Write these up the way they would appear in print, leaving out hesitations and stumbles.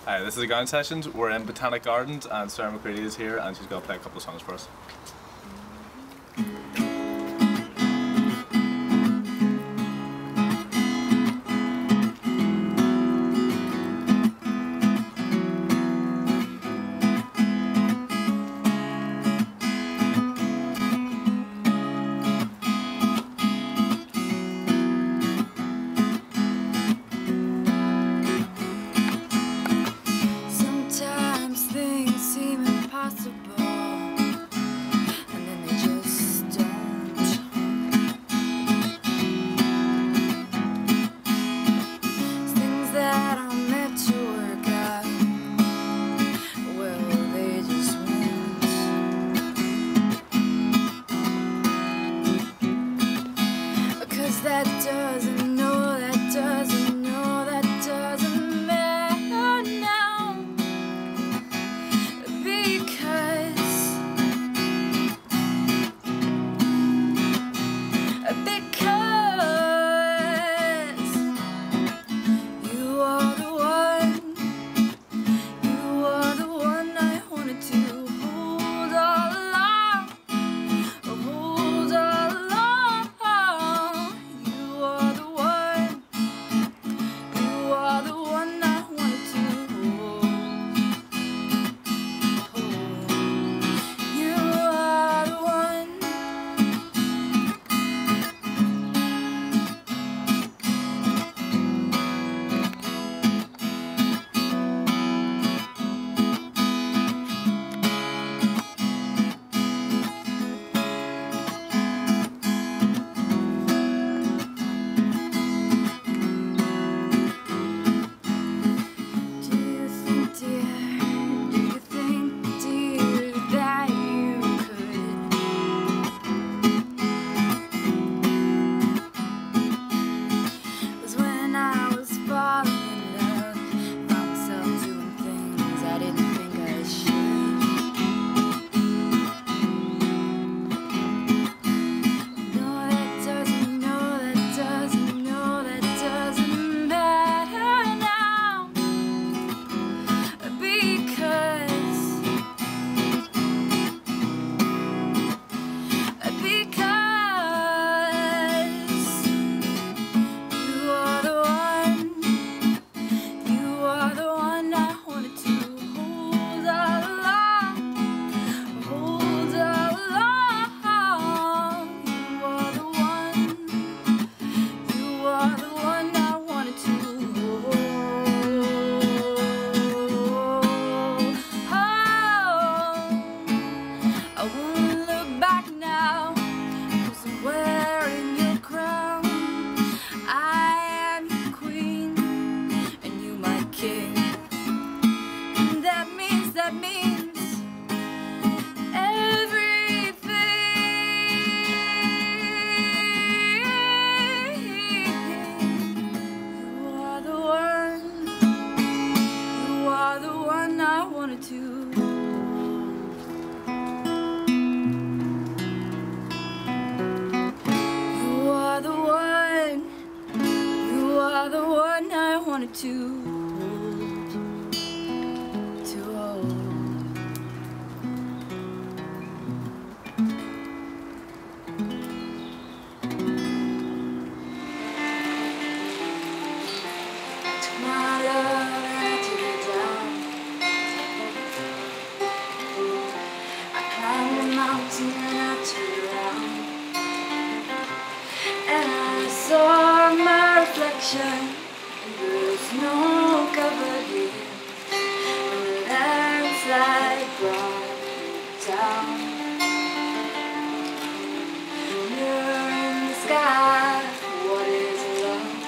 Hi, this is a garden sessions. We're in Botanic Gardens and Sarah McAnea is here and she's going to play a couple of songs for us. There's no cover here, and the landslide brought me down. You're in the sky, what is love?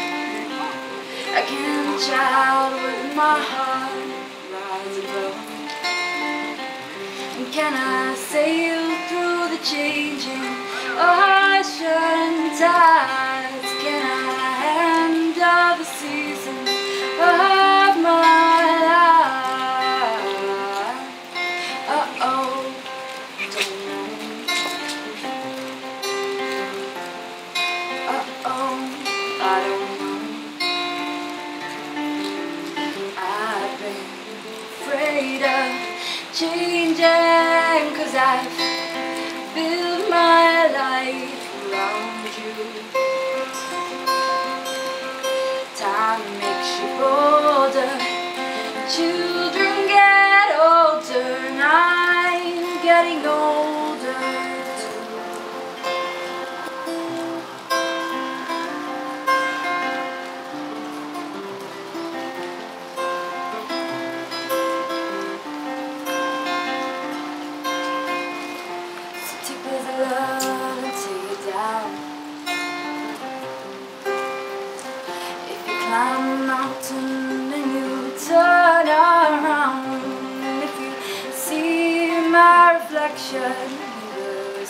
I can't child with my heart rise above. And can I sail through the changing ocean tides? Can I handle the seasons of my life? Uh-oh, don't know. Uh-oh, I don't know. I've been changing, 'cause I've built my life around you. Time makes you bolder, children get older, and I'm getting older too. So take this love and take it down. Climb a mountain and you turn around. If you see my reflection in the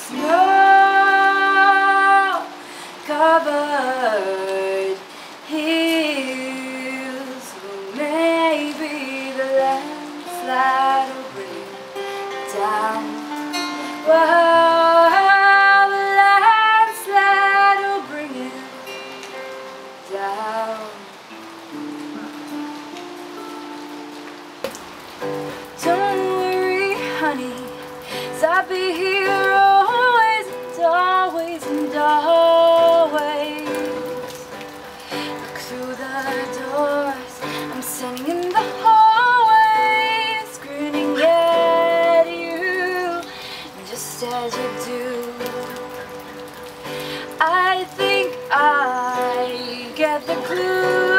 snow-covered hills, well, maybe the landslide will bring it down. Well, the landslide will bring it down. Don't worry, honey, 'cause I'll be here always and always and always. Look through the doors, I'm standing in the hallways, grinning at you, just as you do. I think I get the clue.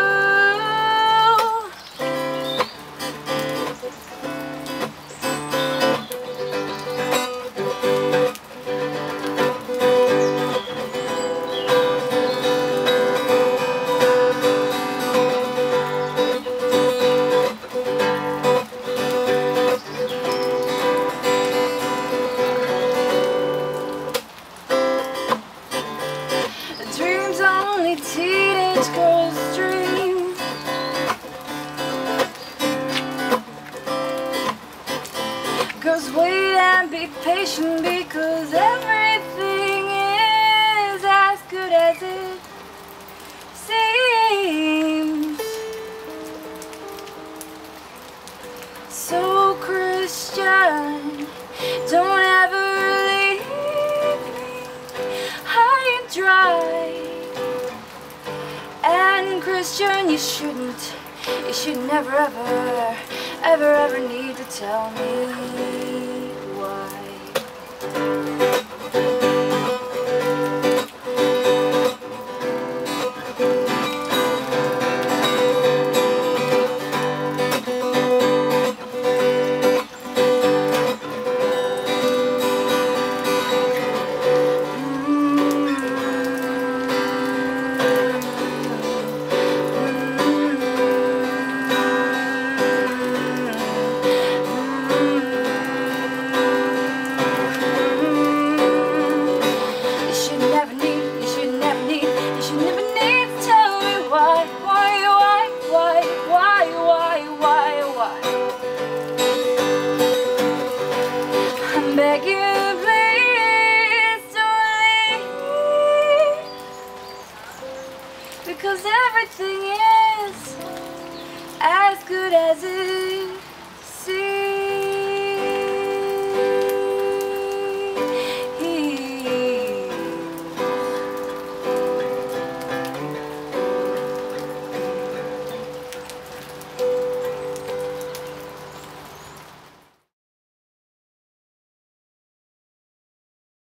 Dreams only teenage girls dream. Girls, wait and be patient, because everything is as good as it seems. So Christian, don't ever leave me high and dry. And Christian, you should never ever need to tell me why. I'm begging you, please don't leave, because everything is as good as it